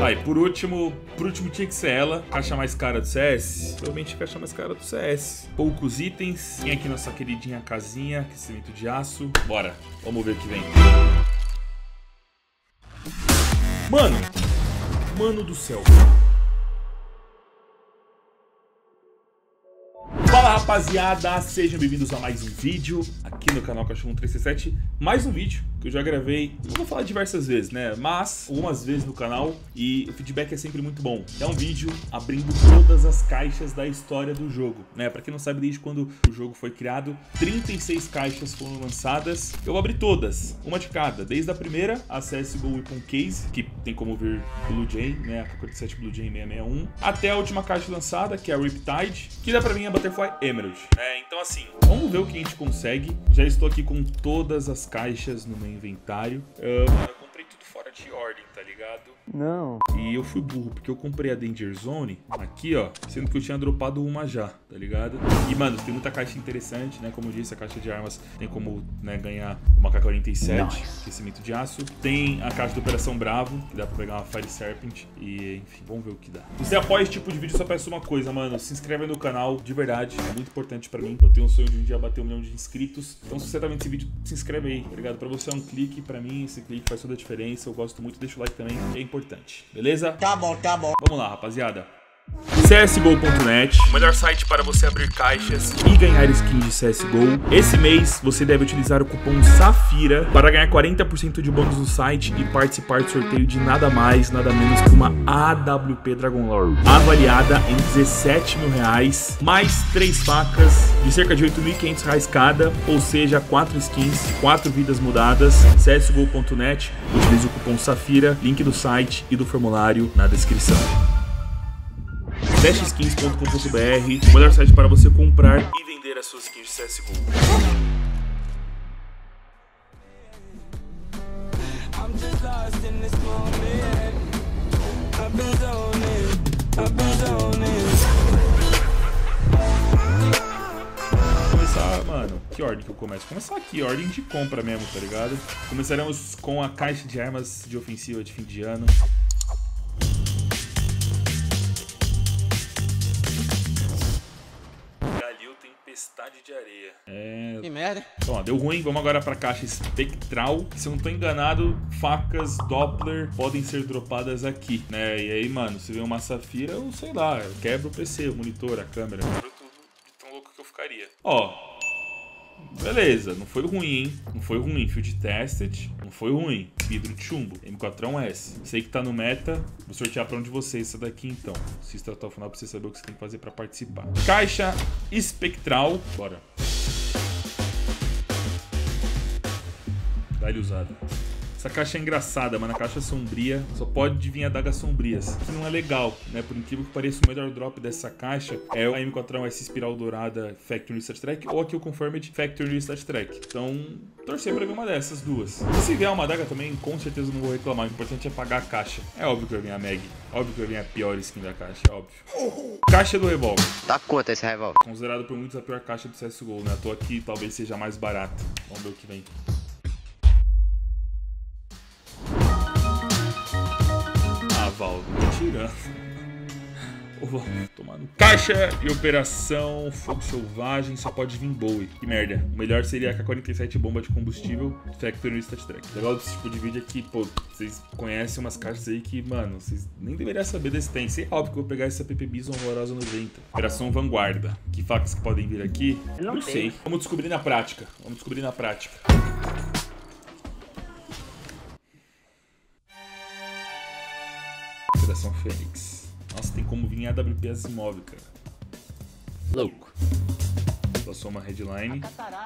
Vai, por último tinha que ser ela. Caixa mais cara do CS. Provavelmente a caixa mais cara do CS. Poucos itens. Tem aqui nossa queridinha casinha. Aquecimento de aço. Bora, vamos ver o que vem. Mano do céu. Fala, rapaziada, sejam bem-vindos a mais um vídeo aqui no canal Cachorro 1367. Mais um vídeo que eu já gravei, não vou falar diversas vezes, né, mas algumas vezes no canal, e o feedback é sempre muito bom. É um vídeo abrindo todas as caixas da história do jogo, né, pra quem não sabe, desde quando o jogo foi criado, 36 caixas foram lançadas. Eu vou abrir todas, uma de cada, desde a primeira, a CSGO Weapon Case, que tem como vir Blue Jay, né, a AK-47 Blue Jay 661, até a última caixa lançada, que é a Riptide, que dá pra mim a Butterfly Emerald. Então assim, vamos ver o que a gente consegue. Já estou aqui com todas as caixas no meu inventário. Eu comprei tudo fora de ordem, tá ligado? Não. E eu fui burro, porque eu comprei a Danger Zone aqui, ó, sendo que eu tinha dropado uma já, tá ligado? E, mano, tem muita caixa interessante, né? Como eu disse, a caixa de armas tem como, né, ganhar uma AK-47, aquecimento de aço. Tem a caixa de Operação Bravo, que dá pra pegar uma Fire Serpent. E, enfim, vamos ver o que dá. Se você apoia esse tipo de vídeo, só peço uma coisa, mano. Se inscreve no canal, de verdade. É muito importante pra mim. Eu tenho um sonho de um dia bater 1 milhão de inscritos. Então, se você tá vendo esse vídeo, se inscreve aí, tá ligado? Pra você é um clique, pra mim, esse clique faz toda a diferença. Eu gosto muito, deixa o like também, é importante. Beleza? Tá bom. Vamos lá, rapaziada. CSGO.net, o melhor site para você abrir caixas e ganhar skins de CSGO. Esse mês você deve utilizar o cupom SAFIRA para ganhar 40% de bônus no site e participar do sorteio de nada mais, nada menos que uma AWP Dragon Lore avaliada em R$17 mil, mais 3 facas de cerca de R$8.500 cada, ou seja, 4 skins, 4 vidas mudadas. CSGO.net, utilize o cupom SAFIRA, link do site e do formulário na descrição. Dashskins.com.br, o melhor site para você comprar e vender as suas skins de CSGO. Começar, mano, que ordem que eu começo? Começar aqui, ordem de compra mesmo, tá ligado? Começaremos com a caixa de armas de ofensiva de fim de ano. Tempestade de areia. Que merda. Então, ó, deu ruim. Vamos agora pra caixa espectral. Se eu não tô enganado, facas Doppler podem ser dropadas aqui, né? E aí, mano, se vê uma safira, eu sei lá, eu quebro o PC, o monitor, a câmera. Tudo de tão louco que eu ficaria. Ó, beleza, não foi ruim, hein? Não foi ruim. Field Tested, não foi ruim. Vidro de chumbo, M4A1S. Sei que tá no meta, vou sortear pra um de vocês essa daqui então. Assista até o final pra você saber o que você tem que fazer pra participar. Caixa espectral, bora. Dá-lhe usada. Essa caixa é engraçada, mano. A caixa sombria só pode vir adagas sombrias. Que não é legal, né? Por incrível que pareça, o melhor drop dessa caixa é a M4A1S Espiral Dourada Factory Research Track ou aqui o Confirmed Factory Research Track. Então, torcer pra ver uma dessas duas. E se vier uma adaga também, com certeza não vou reclamar. O importante é pagar a caixa. É óbvio que vai vir a Mag. Óbvio que vai vir a pior skin da caixa, é óbvio. Caixa do revólver. Tá quanto esse revólver? Considerado por muitos a pior caixa do CSGO, né? Tô aqui, talvez seja mais barata. Vamos ver o que vem. Valve, tô tirando. Tomando. Caixa e operação Fogo Selvagem, só pode vir Bowie. Que merda. O melhor seria a AK-47 bomba de combustível Factory Research Track. O legal desse tipo de vídeo é que, pô, vocês conhecem umas caixas aí que, mano, vocês nem deveriam saber desse tem. Sei óbvio que eu vou pegar essa PP Bison horrorosa 90. Operação Vanguarda. Que facas que podem vir aqui? Não sei. Vamos descobrir na prática. Operação Fênix. Nossa, tem como vir em AWP Asimov, cara. Louco. Passou uma headline.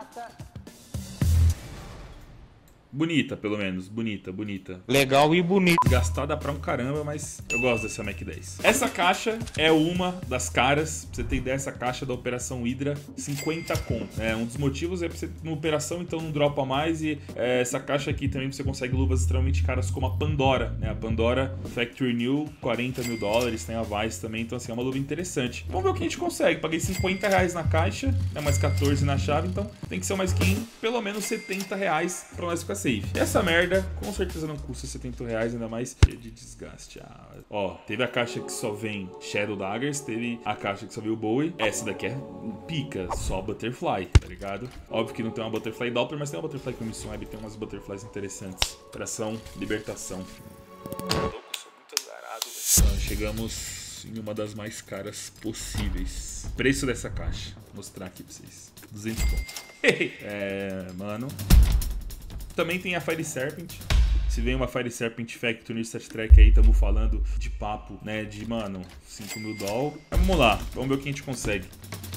Bonita, pelo menos. Bonita. Legal e bonito. Gastada pra um caramba, mas eu gosto dessa Mac 10. Essa caixa é uma das caras. Pra você ter ideia, essa caixa da Operação Hydra, 50 conto. Um dos motivos é pra você, na operação, então não dropa mais. E essa caixa aqui também você consegue luvas extremamente caras como a Pandora, né? A Pandora Factory New, $40 mil. Tem a Vice também, então assim, é uma luva interessante. Vamos ver o que a gente consegue. Paguei R$50 na caixa, né? Mais 14 na chave, então tem que ser uma skin pelo menos R$70 pra nós ficar safe. Essa merda com certeza não custa R$70, ainda mais cheia de desgaste. Ó, teve a caixa que só vem Shadow Daggers, teve a caixa que só veio o Bowie. Essa daqui é pica, só Butterfly, tá ligado? Óbvio que não tem uma Butterfly Doppler, mas tem uma Butterfly com Mission Web, tem umas Butterflies interessantes. Operação Libertação. Sou muito azarado, velho. Então, chegamos em uma das mais caras possíveis. Preço dessa caixa, vou mostrar aqui pra vocês. 200 conto. Mano. Também tem a Fire Serpent. Se vem uma Fire Serpent Factory Stat Track aí, tamo falando de papo, né? De, mano, 5 mil doll. Vamos lá, vamos ver o que a gente consegue.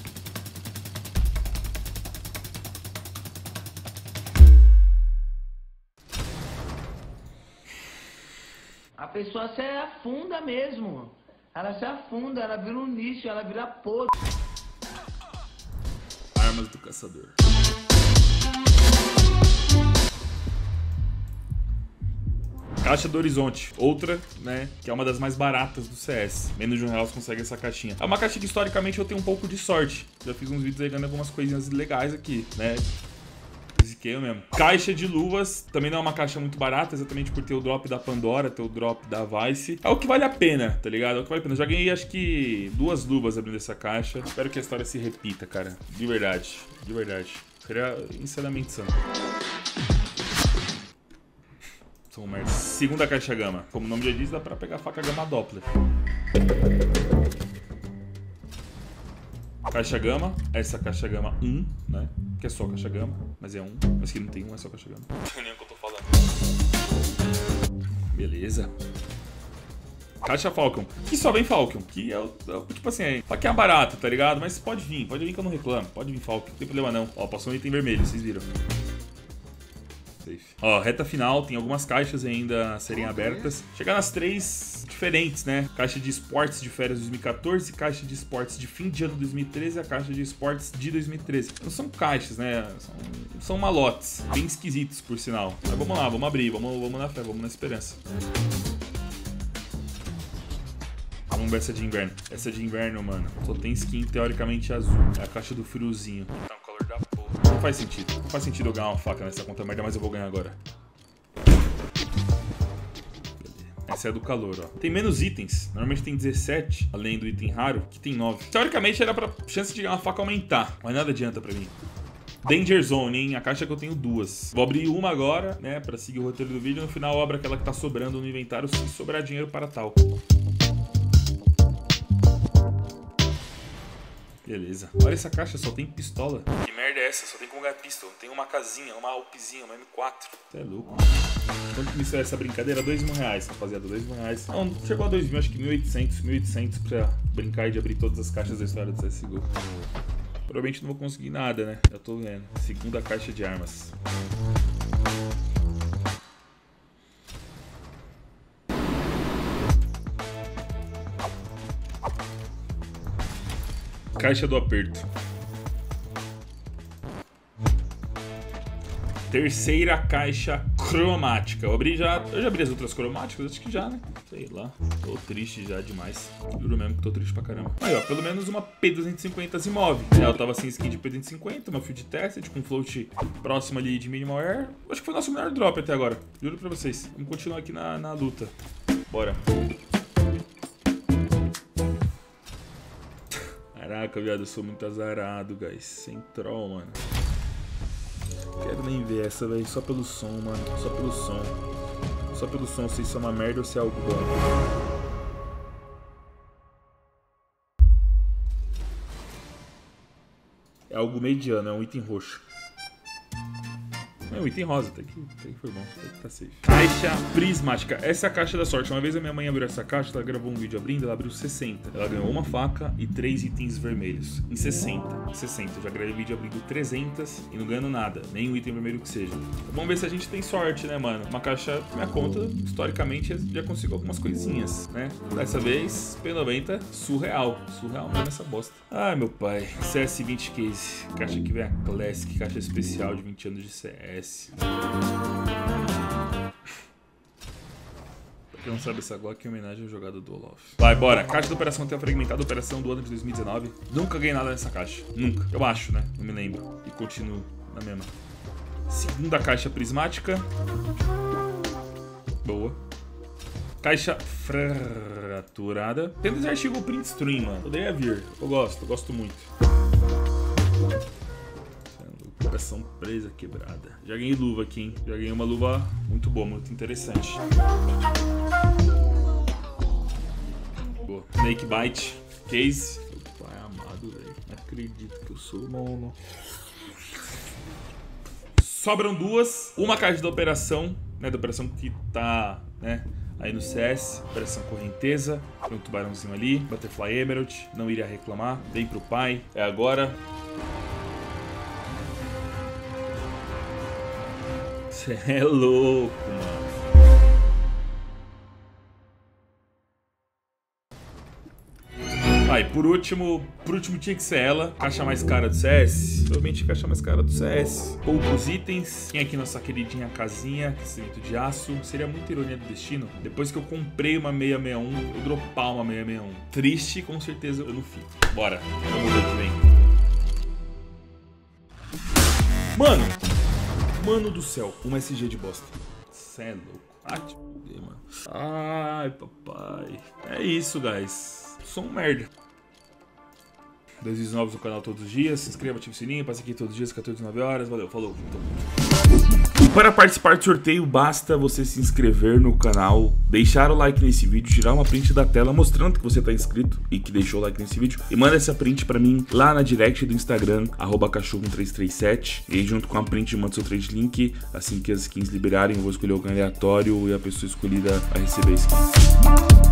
A pessoa se afunda mesmo. Ela se afunda, ela vira um lixo, ela vira podre. Armas do caçador. Caixa do Horizonte, outra, né, que é uma das mais baratas do CS. Menos de R$1 você consegue essa caixinha. É uma caixa que historicamente eu tenho um pouco de sorte. Já fiz uns vídeos aí ganhando algumas coisinhas legais aqui, né. Eu mesmo. Caixa de luvas, também não é uma caixa muito barata, exatamente por ter o drop da Pandora, ter o drop da Vice. É o que vale a pena, tá ligado? É o que vale a pena. Eu já ganhei, acho que, 2 luvas abrindo essa caixa. Espero que a história se repita, cara. De verdade. De verdade. Seria insanamente santo. Sou um merda. Segunda caixa gama. Como o nome já diz, dá pra pegar a faca gama Doppler. Caixa gama, essa caixa gama 1, né? Que é só caixa gama, mas é 1. Mas que não tem 1, é só caixa gama. Não sei nem o que eu tô falando. Beleza. Caixa Falcon, que só vem Falcon. Que é o tipo assim, faquinha barata, tá ligado? Mas pode vir que eu não reclamo. Pode vir Falcon, não tem problema não. Ó, passou um item vermelho, vocês viram. Safe. Ó, reta final, tem algumas caixas ainda a serem abertas. Chegar nas 3 diferentes, né? Caixa de esportes de férias 2014, caixa de esportes de fim de ano 2013 e a caixa de esportes de 2013. Não são caixas, né? São malotes, bem esquisitos, por sinal. Mas vamos lá, vamos abrir, vamos na fé, vamos na esperança. Vamos ver essa de inverno. Essa de inverno, mano, só tem skin teoricamente azul. É a caixa do friozinho. Tá um calor da porra. Não faz sentido. Não faz sentido eu ganhar uma faca nessa conta merda, mas eu vou ganhar agora. Essa é a do calor, ó. Tem menos itens. Normalmente tem 17, além do item raro, que tem 9. Teoricamente era pra chance de ganhar uma faca aumentar, mas nada adianta pra mim. Danger Zone, hein? A caixa que eu tenho 2. Vou abrir uma agora, né? Pra seguir o roteiro do vídeo. No final eu abro aquela que tá sobrando no inventário, se sobrar dinheiro para tal. Beleza. Olha essa caixa, só tem pistola. Que merda é essa? Só tem com pistol. Tem uma casinha, uma alpzinha, uma M4. Você é louco. Quanto que me saiu essa brincadeira? R$2.000, rapaziada. R$2.000. Não, chegou a 2.000, acho que 1.800 pra brincar e de abrir todas as caixas da história do CSGO. Provavelmente não vou conseguir nada, né? Já tô vendo. Segunda caixa de armas. Caixa do aperto. Terceira caixa cromática. Eu já abri as outras cromáticas? Acho que já, né? Sei lá. Tô triste já demais. Juro mesmo que tô triste pra caramba. Aí, ó, pelo menos uma P250 se move. Eu tava sem skin de P250, uma Field Tested com float próximo ali de Minimal Air. Acho que foi o nosso melhor drop até agora. Juro pra vocês. Vamos continuar aqui na luta. Bora. Caraca, viado, eu sou muito azarado, guys. Sem troll, mano. Quero nem ver essa, velho. Só pelo som, mano. Só pelo som. Só pelo som, se isso é uma merda ou se é algo bom. É algo mediano, é um item roxo. É um item rosa, até que foi bom, até que tá safe. Caixa prismática, essa é a caixa da sorte. Uma vez a minha mãe abriu essa caixa, ela gravou um vídeo abrindo, ela abriu 60. Ela ganhou uma faca e 3 itens vermelhos. Em 60. Eu já gravei vídeo abrindo 300 e não ganhando nada, nem um item vermelho que seja. Então, vamos ver se a gente tem sorte, né, mano? Uma caixa, minha conta, historicamente, já consigo algumas coisinhas, né? Dessa vez, P90, surreal. Surreal mesmo essa bosta. Ai, meu pai. CS20 Case. Caixa que vem a Classic, caixa especial de 20 anos de CS. Pra quem não sabe, essa Glock é homenagem ao jogado do Olaf. Vai, bora. Caixa da Operação Terra Fragmentada, operação do ano de 2019. Nunca ganhei nada nessa caixa. Nunca. Eu acho, né? Não me lembro. E continuo na mesma. Segunda caixa prismática. Boa. Caixa fraturada. Tem esse artigo print stream, mano. Poderia vir. Eu gosto muito. Coração presa quebrada. Já ganhei luva aqui, hein? Já ganhei uma luva muito boa, muito interessante. Boa. Snake Bite. Case. Meu pai amado, velho. Não acredito que eu sou mono. Sobram duas. Uma caixa da operação, né? Da operação que tá, né? Aí no CS, Operação Correnteza. Tem um tubarãozinho ali. Butterfly Emerald. Não iria reclamar. Vem pro pai. É agora. Você é louco, mano. Aí, por último tinha que ser ela. Caixa mais cara do CS. Provavelmente a caixa mais cara do CS. Poucos itens. Tem aqui nossa queridinha casinha, aquecimento de aço. Seria muita ironia do destino. Depois que eu comprei uma 661, eu dropar uma 661. Triste, com certeza eu não fico. Bora, vamos ver o que vem. Mano do céu, uma SG de bosta. Cê é louco. Ah, te fudei, mano. Ai, papai. É isso, guys. Sou um merda. 2 vídeos novos no canal todos os dias. Se inscreva, ative o sininho. Passe aqui todos os dias, 14 19 horas. Valeu, falou. E para participar do sorteio, basta você se inscrever no canal, deixar o like nesse vídeo, tirar uma print da tela mostrando que você tá inscrito e que deixou o like nesse vídeo. E manda essa print pra mim lá na direct do Instagram, @cachorro1337. E aí, junto com a print, manda seu trade link. Assim que as skins liberarem, eu vou escolher alguém aleatório e a pessoa escolhida vai receber a skin.